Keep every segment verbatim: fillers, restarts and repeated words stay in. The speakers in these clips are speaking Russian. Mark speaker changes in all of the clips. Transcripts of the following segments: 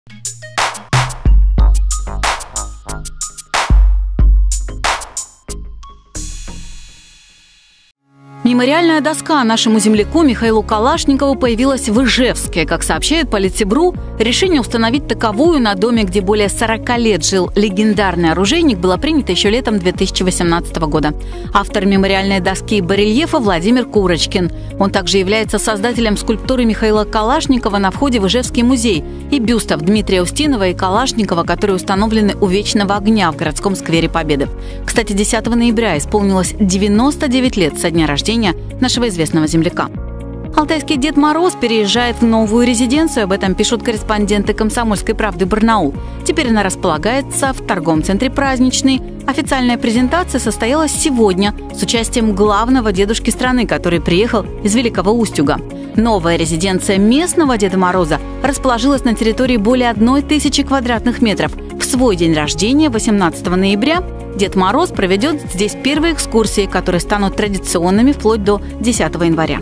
Speaker 1: Мемориальная доска нашему земляку Михаилу Калашникову появилась в Ижевске. Как сообщает Политсибру, решение установить таковую на доме, где более сорока лет жил легендарный оружейник, было принято еще летом две тысячи восемнадцатого года. Автор мемориальной доски и барельефа Владимир Курочкин. Он также является создателем скульптуры Михаила Калашникова на входе в Ижевский музей и бюстов Дмитрия Устинова и Калашникова, которые установлены у Вечного огня в городском сквере Победы. Кстати, десятого ноября исполнилось девяносто девять лет со дня рождения нашего известного земляка. Алтайский Дед Мороз переезжает в новую резиденцию. Об этом пишут корреспонденты «Комсомольской правды» Барнаул. Теперь она располагается в торговом центре «Праздничный». Официальная презентация состоялась сегодня с участием главного дедушки страны, который приехал из Великого Устюга. Новая резиденция местного Деда Мороза расположилась на территории более одной тысячи квадратных метров. В свой день рождения, восемнадцатого ноября, Дед Мороз проведет здесь первые экскурсии, которые станут традиционными вплоть до десятого января.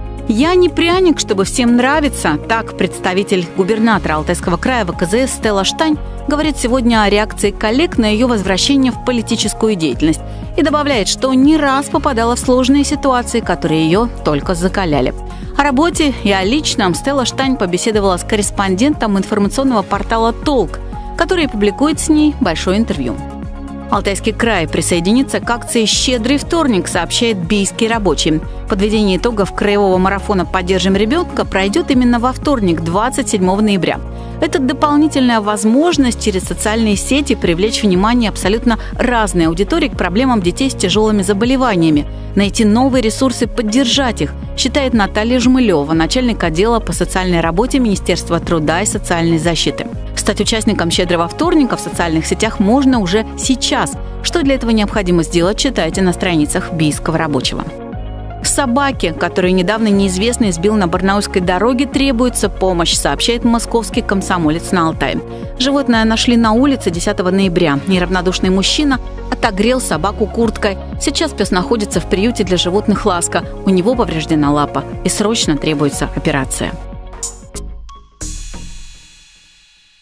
Speaker 1: «Я не пряник, чтобы всем нравиться», – так представитель губернатора Алтайского края ВКЗС Стелла Штань говорит сегодня о реакции коллег на ее возвращение в политическую деятельность и добавляет, что не раз попадала в сложные ситуации, которые ее только закаляли. О работе и о личном Стелла Штань побеседовала с корреспондентом информационного портала «Толк», который публикует с ней большое интервью. Алтайский край присоединится к акции «Щедрый вторник», сообщает бийский рабочий. Подведение итогов краевого марафона «Поддержим ребенка» пройдет именно во вторник, двадцать седьмого ноября. Это дополнительная возможность через социальные сети привлечь внимание абсолютно разной аудитории к проблемам детей с тяжелыми заболеваниями, найти новые ресурсы, поддержать их, считает Наталья Жмылева, начальник отдела по социальной работе Министерства труда и социальной защиты. Стать участником «Щедрого вторника» в социальных сетях можно уже сейчас. Что для этого необходимо сделать, читайте на страницах бийского рабочего. Собаке, которую недавно неизвестный сбил на барнаульской дороге, требуется помощь, сообщает московский комсомолец на Алтае. Животное нашли на улице десятого ноября. Неравнодушный мужчина отогрел собаку курткой. Сейчас пес находится в приюте для животных «Ласка». У него повреждена лапа и срочно требуется операция.